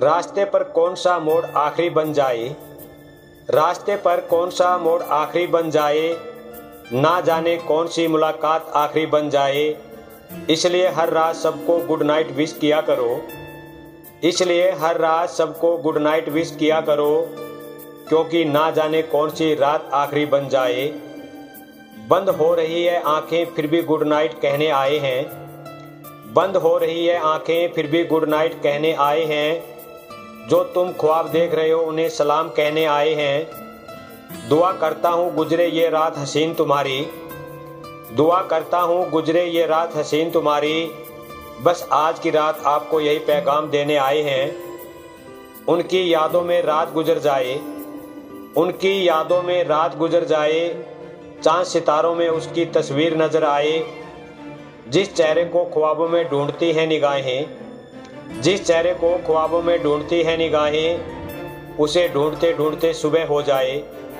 रास्ते पर कौन सा मोड़ आखिरी बन जाए, रास्ते पर कौन सा मोड़ आखिरी बन जाए, ना जाने कौन सी मुलाकात आखिरी बन जाए। इसलिए हर रात सबको गुड नाइट विश किया करो, इसलिए हर रात सबको गुड नाइट विश किया करो, क्योंकि ना जाने कौन सी रात आखिरी बन जाए। बंद हो रही है आंखें फिर भी गुड नाइट कहने आए हैं, बंद हो रही है आंखें फिर भी गुड नाइट कहने आए हैं। जो तुम ख्वाब देख रहे हो उन्हें सलाम कहने आए हैं। दुआ करता हूँ गुजरे ये रात हसीन तुम्हारी, दुआ करता हूँ गुजरे ये रात हसीन तुम्हारी। बस आज की रात आपको यही पैगाम देने आए हैं। उनकी यादों में रात गुजर जाए, उनकी यादों में रात गुजर जाए, चांद सितारों में उसकी तस्वीर नजर आए। जिस चेहरे को ख्वाबों में ढूंढती हैं निगाहें, जिस चेहरे को ख्वाबों में ढूंढती हैं निगाहें, उसे ढूंढते ढूंढते सुबह हो जाए।